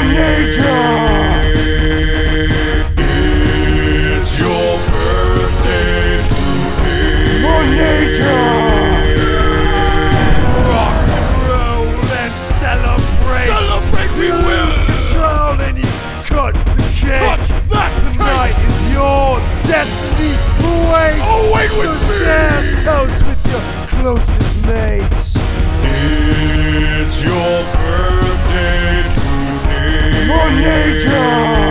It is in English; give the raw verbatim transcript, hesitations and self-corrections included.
RANAYJAH! It's your birthday today. RANAYJAH! Rock and roll and celebrate. Celebrate we You will. lose control and you cut the cake. Cut that the cake. night is yours. Destiny awaits. Oh, wait with so me. share toast with your closest mates. It's your birthday today. RANAYJAH!